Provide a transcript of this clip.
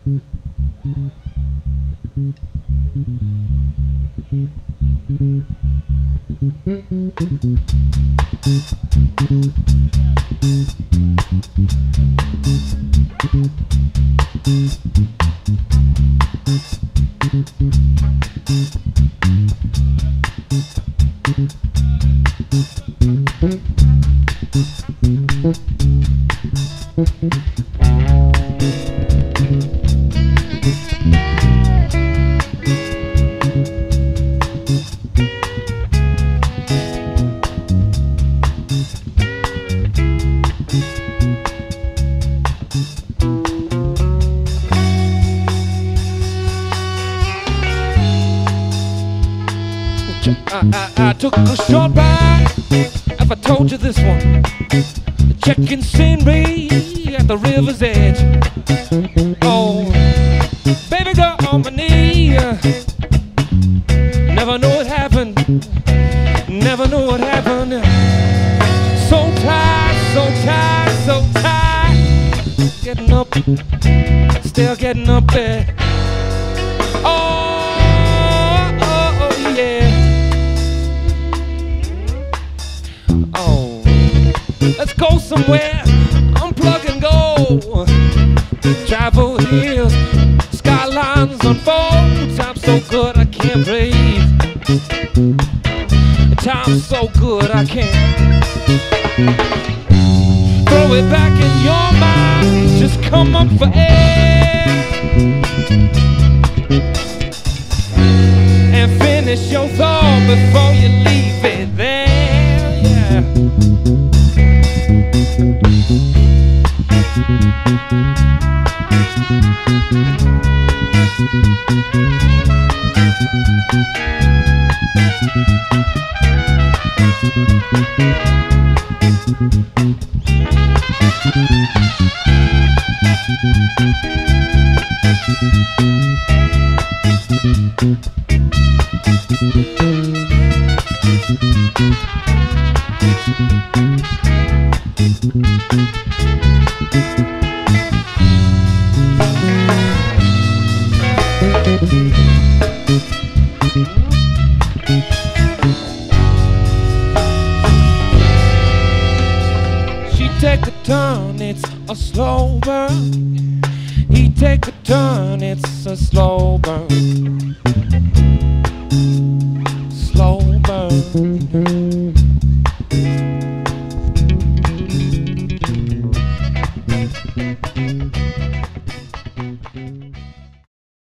I took a short ride, if I told you this one, checking scenery at the river's edge. Oh, baby girl on my knee, never know what happened, never know what happened. So tired, so tired, so tired, getting up, still getting up there. Let's go somewhere, unplug and go. Travel hills, skylines unfold. Time's so good I can't breathe. Time's so good I can't. Throw it back in your mind, just come up for air and finish your thought before you leave it there. Yeah. She take a turn, it's a slow burn. He take a turn, it's a slow burn. Slow burn.